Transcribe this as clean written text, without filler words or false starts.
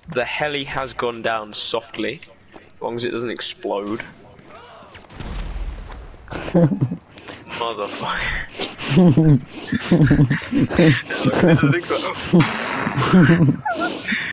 The heli has gone down softly, as long as it doesn't explode. Motherfucker. As long as it doesn't explode.